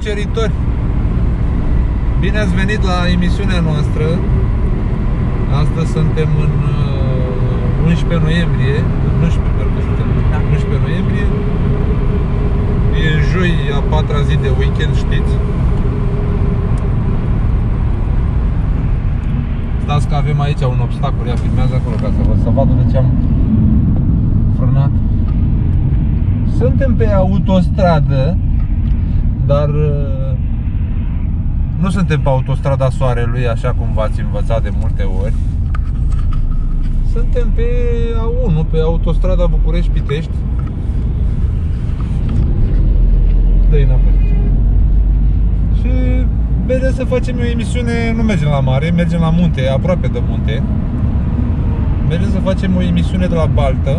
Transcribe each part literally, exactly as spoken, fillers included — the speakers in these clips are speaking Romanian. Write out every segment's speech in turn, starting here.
cuceritori! Bine ați venit la emisiunea noastră. Astăzi suntem în unsprezece noiembrie. unsprezece noiembrie. E joi, a patra zi de weekend, știți. Stați că avem aici un obstacol. Ia, filmează acolo ca să vă să vadă de ce am frânat. Suntem pe autostradă, dar nu suntem pe autostrada Soarelui, așa cum v-ați învățat de multe ori. Suntem pe A unu, pe autostrada București-Pitești. Dă-i înapoi. Și mergem să facem o emisiune, nu mergem la mare, mergem la munte, aproape de munte. Mergem să facem o emisiune de la Baltă,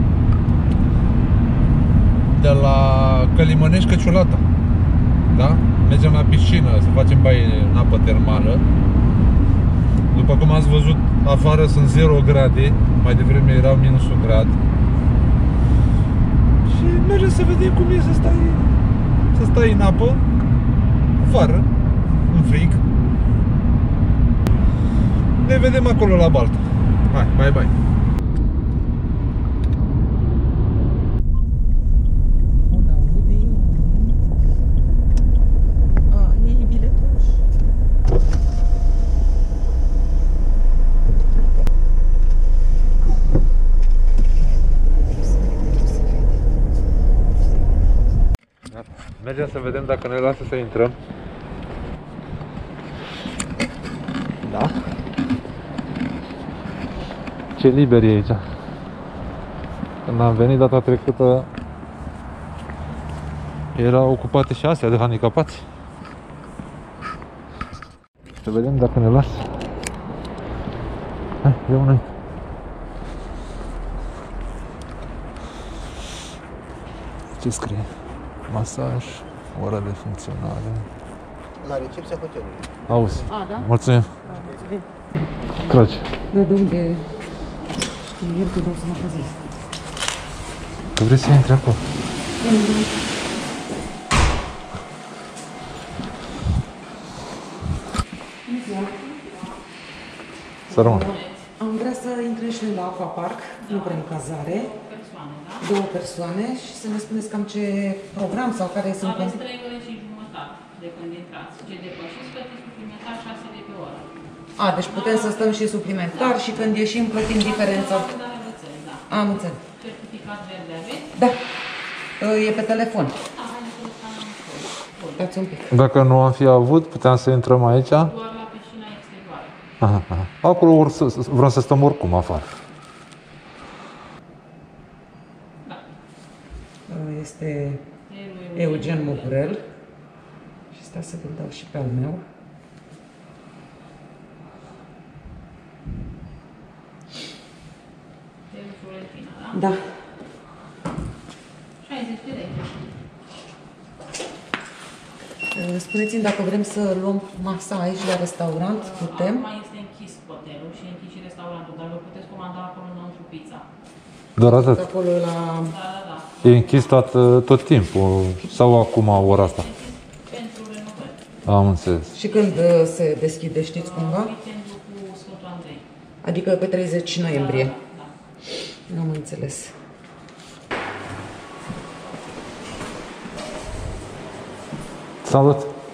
de la Călimănești Căciulata. Da? Mergem la piscină să facem baie în apă termală. După cum ați văzut, afară sunt zero grade. Mai devreme erau minus un grad. Și mergem să vedem cum e să stai Să stai în apă afară, în frig. Ne vedem acolo la Baltă. Hai, bye bye. Mergem să vedem dacă ne lasă să intrăm. Da. Ce liber e aici. Când am venit data trecută, erau ocupate și astea de handicapați. Să vedem dacă ne lasă. Hai, iau noi. Ce scrie? Masaj, ora de funcționare. La recepția hotelului. Auzi. A, da? Mulțumim. Da, mulțumim. Tragi. Da, de unde știi el că vreau să mă păzesc. Tu vrei să intri acolo? Să rămân. Am vrea să intrăm și noi la Aquapark, nu vrem cazare. Două persoane și să ne spuneți cam ce program sau care sunt. Aveți trei ore și jumătate de când intrați. Ce depășiți, plătiți suplimentar șase de pe oră. A, deci putem să stăm și suplimentar și când ieșim plătim diferența. Da. Am înțeles. Certificat verde aveți? Da. E pe telefon. Da, haideți să stăm. Dați un pic. Dacă nu am fi avut, puteam să intrăm aici. Doar la piscina exterioară. Aha, aha. Acolo or să, vrem să stăm oricum afară. Este Eugen Mugurel și stai să vi-l dau și pe al meu. Da? Da. șaizeci de lei. Spuneți-mi dacă vrem să luăm masa aici la restaurant, putem? Acum este închis hotelul și închis și restaurantul, dar vă puteți comanda acolo înăuntru pizza. Doar atât? Acolo la... Da, da, da. E închis tot, tot timpul? Sau acum ora asta? Pentru renovări. Am înțeles. Și când se deschide, știți cumva? Weekendul cu Sfântul Andrei. Adică pe treizeci noiembrie. Da, da. Nu am înțeles. Salut!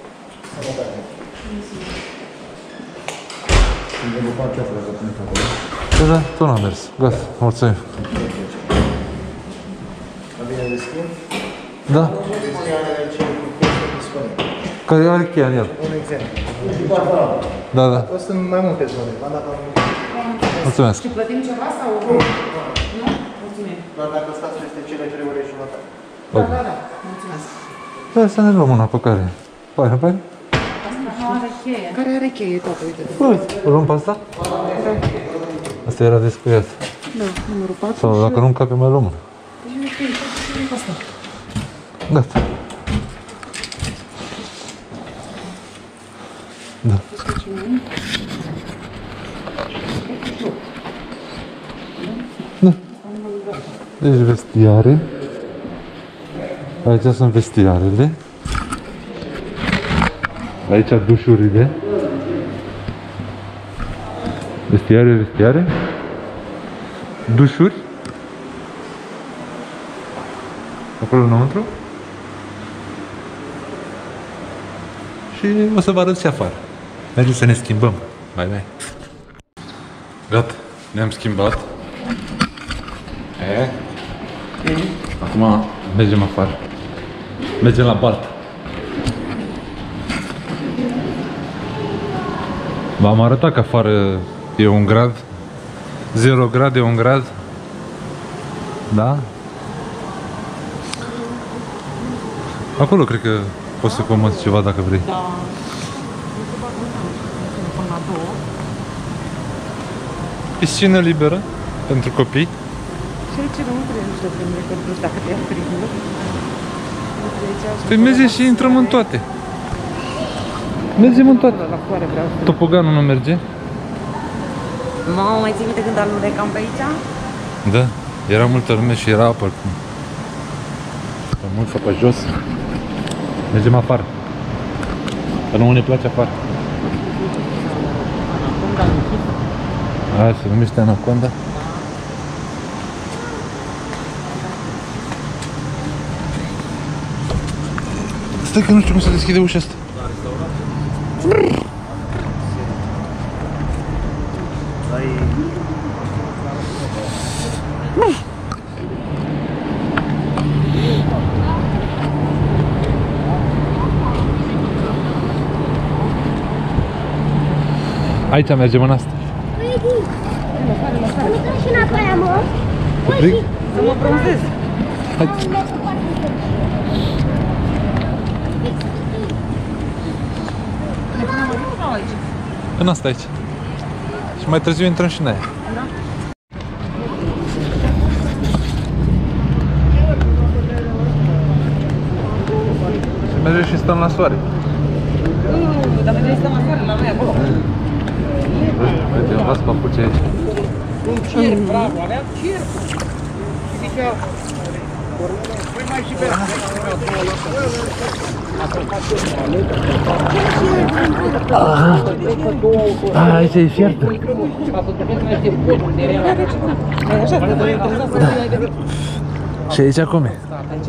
Da, da, tot n-a mers. Gata, mulțumim. Bine de schimb? Da. Care are cheia în el? Un exemplu. Da, da. Sunt mai multe zone. V-am dat Mulțumesc. Și plătim ceva sau... Nu? Mulțumim. doar dacă stați peste cele trei ore și jumătate. Da, da, da. Mulțumesc. Hai să ne luăm una pe care. Hai, hai. Nu are cheie. Care are cheie toată, uite. Uite, o luăm pe asta? Asta era descuiat. Da, numărul patru. Sau dacă nu încape, mai luăm una. Asta. Gata. Da. Da. Deci vestiare. Aici sunt vestiarele. Aici dușurile. Vestiare, vestiare. Dușuri. Acolo înăuntru. Și o să vă arăt și afară. Mergem să ne schimbăm. Bye, bye. Gata, ne-am schimbat. E? Acum mergem afară. Mergem la baltă. V-am arătat că afară e un grad. zero grade e un grad. Da? Acolo cred că poți să comanzi ceva dacă vrei. Da. Piscină liberă pentru copii. Și aici nu trebuie să trebuie că nu știu dacă te-am primit. Păi mergem și intrăm în toate. Mergem în toate. La foare vreau să... Topoganul nu merge? Mamă, mai ții minte când alunecam pe aici? Da, era multă lume și era apă. Pe mult sau pe jos. Mergem afară. Că nu ne place afară. Aia se numește Anaconda. Stai că nu știu cum să deschide ușa asta. Aici mergem în asta. Și înapoi, amor. Frig? Să mă bronzez. Hai. În asta aici. Și mai târziu intrăm și în aia. Da. Și mergem și stăm la soare. Uuu, dar vedeai stăm afară la noi acolo. Uite, eu las papuci aici. Un cer, bravo, avea cer. Zicea, păi mai și pe Ah, aici e fiartă. Și aici cum e?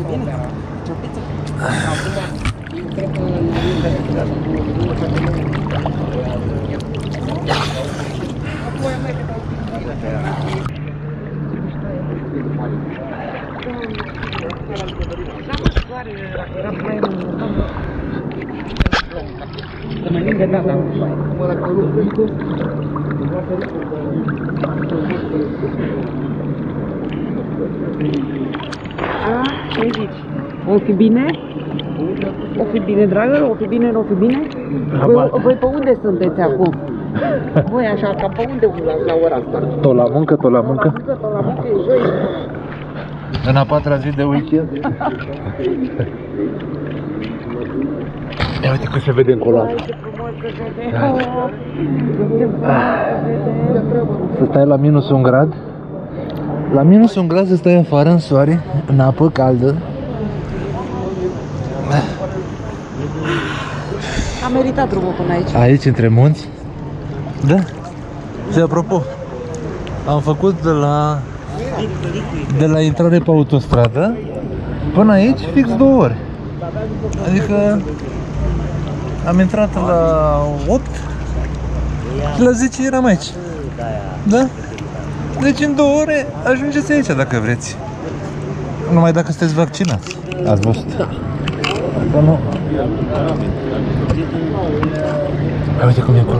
Ce zici? O fi bine? O fi bine, dragă? O fi bine, nu o fi bine? Voi, voi pe unde sunteți acum? Voi așa, ca pe unde umblați la ora asta? Tot la muncă, tot la muncă. Tot la muncă, e joi. În a patra zi de weekend. Ia uite cum se vede încolo. Ai, ce frumos se vede. Oh, ce frumos se vede. Să stai la minus un grad. La minus un grad să stai afară în soare, în apă caldă. A meritat drumul până aici. Aici, între munți. Da. Și apropo, am făcut de la de la intrare pe autostradă până aici fix două ore. Adică am intrat la opt și la zece eram aici. Da? Deci în două ore ajungeți aici dacă vreți. Numai dacă sunteți vaccinați. Ați văzut? Dacă nu... Hai, uite cum e acolo.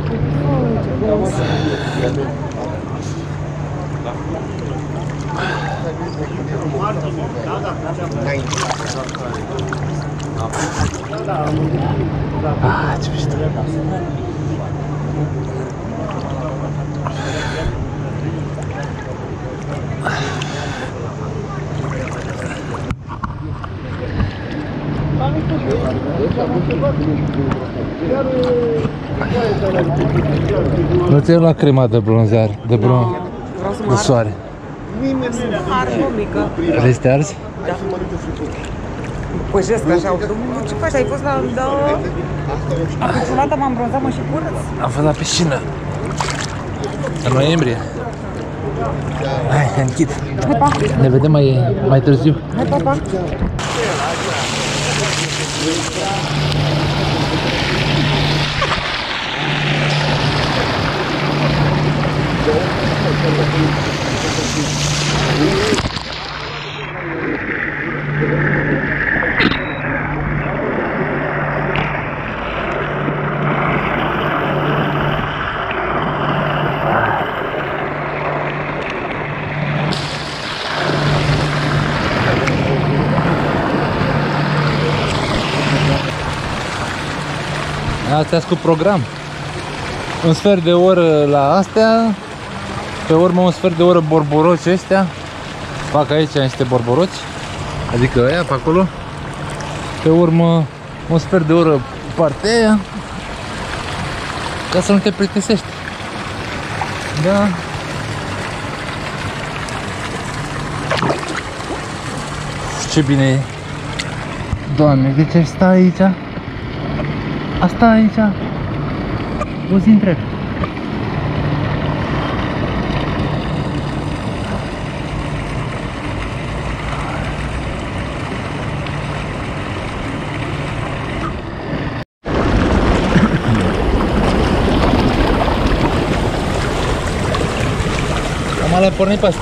Ah, ce mișto. Nu ți-ai luat crema de bronzare, de bron, de soare. Arzi o mică. Le-este arzi? Da. Păi și ăsta așa, ce faci? Ai fost la... Da... Niciodată m-am bronzat, mă, și curăț. Am fost la piscină. În noiembrie. Hai, te închid. Hai, pa! Ne vedem mai, mai târziu. Hai, pa, pa! Astea cu program. Un sfert de oră la astea, pe urmă un sfert de oră borboroci ăștia. Fac aici niște borboroci, adică aia pe acolo. Pe urmă un sfert de oră partea aia, ca să nu te plictisești. Da. Ce bine e. Doamne, de ce stai aici? Asta aici, o zi întreg. Am alea pornit pe asta.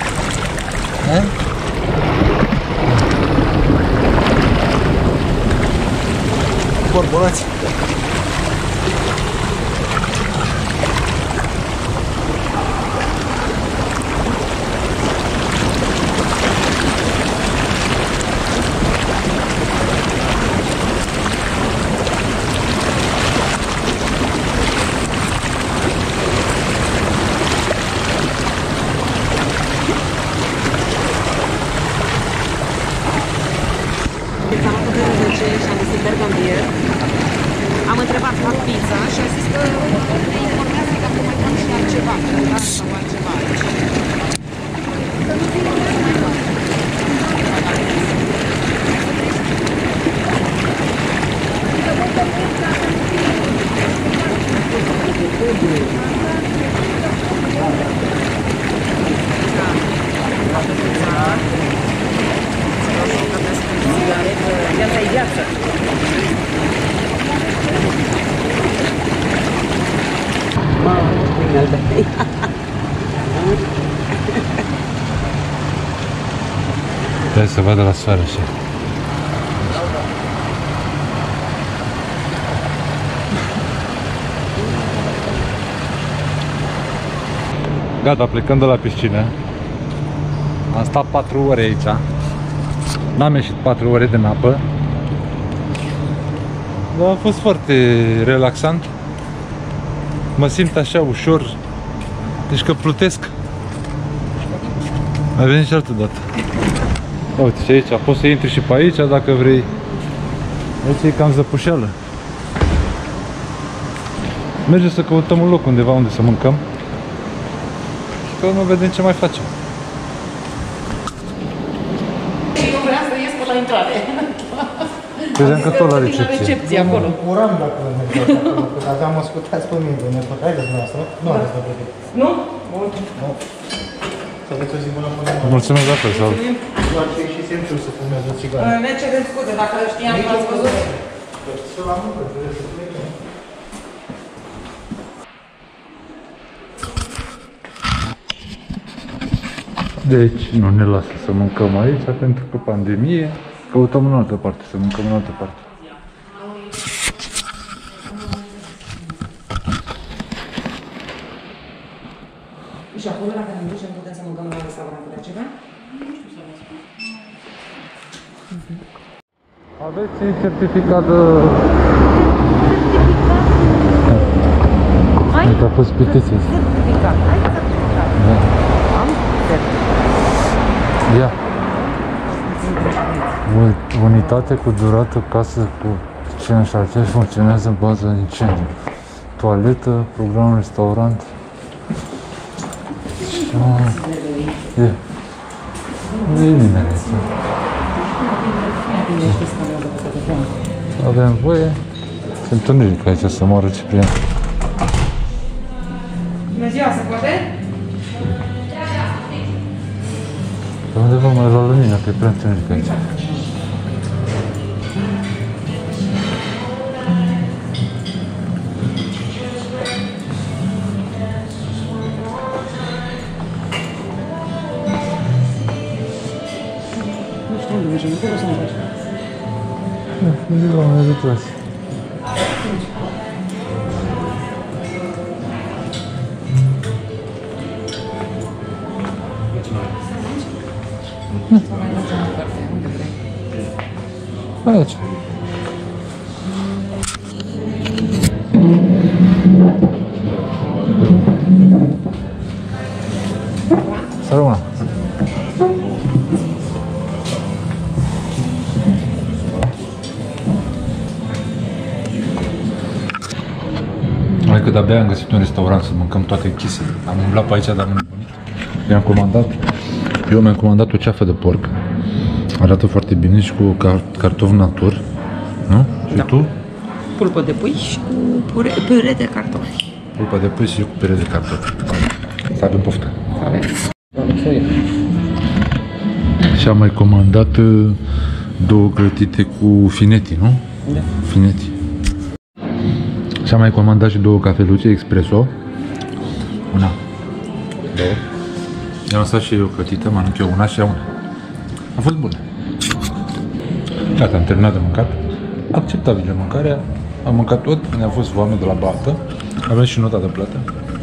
Borborați. Am întrebat, fac pizza și a zis că ne informează dacă mai fac și altceva, grătar sau altceva aici. Viața e viață. Trebuie să vadă la soare așa. Gata, plecând de la piscină. Am stat patru ore aici. N-am ieșit patru ore din apă. Dar a fost foarte relaxant. Mă simt așa ușor. Deci că plutesc. Mai venim și altă dată. Uite și aici, poți să intri și pe aici dacă vrei. Aici e cam zăpușeală. Mergem să căutăm un loc undeva unde să mâncăm. Și că nu vedem ce mai facem. Eu vreau să ies până la intrare. Credeam că tot la recepție. Recepție acolo. Uram dacă mergeați acolo, că aveam ascultați pe mine, ne puteai de dumneavoastră? Nu aveți de plătit. Nu? Nu. Să aveți o zi bună până la Mulțumesc la fel, salut. doar ce și simplu să fumez o țigară. Ne cerem scuze, dacă știam că ați văzut. Să la muncă, trebuie să plecăm. Deci nu ne lasă să mâncăm aici pentru că pandemie. Căutăm în altă parte, să mâncăm în altă parte. Și acolo, dacă ne ducem, putem să mâncăm la restaurant de ceva? Aveți certificat de... Ai? Mi-a pus pitiții. Certificat. Ai certificat. Da. Am certificat. Ia. Unitate cu durată, casă cu scenă și artiști, funcționează în bază de incendiu. Toaletă, program restaurant. Și... E. Nu e nimeni aici. Avem voie. Se întâlniri ca aici să moară Ciprian. Bună ziua, se poate? Pe undeva mai la lumină, că e prea întâlniri ca aici. Nu știu unde mergem, încolo să mergem. Undeva mai ajutoase. Aici. Să rămână. Hai că de-abia am găsit un restaurant să mâncăm toate chisele. Am umblat pe aici, dar nu nebunit. Mi-am comandat, eu mi-am comandat o ceafă de porc. Arată foarte bine și cu cartofi natur, nu? Și Da. tu? Pulpă de pui și cu pure, pâre de cartofi. Pulpa de pui și eu cu pere de cartofi. Să avem poftă. Avem. Și am mai comandat uh, două grătite cu fineti, nu? Da. Fineti. Și am mai comandat și două cafeluțe expresso. Una. Două. I-am lăsat și eu cătită, mănânc eu una și ea una. A fost bună. Gata, am terminat de mâncat. Acceptabilă mâncarea. Am mâncat tot, ne-a fost foame de la bată. Avem și nota de plată.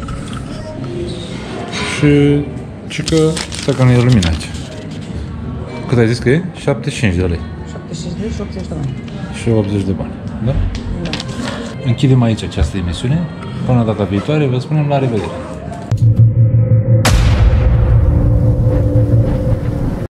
Și... și că... stai că nu e lumină aici. Cât ai zis că e? șaptezeci și cinci de lei. șaptezeci și cinci de lei și optzeci de bani. Și optzeci de bani. Da? Da. Închidem aici această emisiune. Până data viitoare, vă spunem la revedere.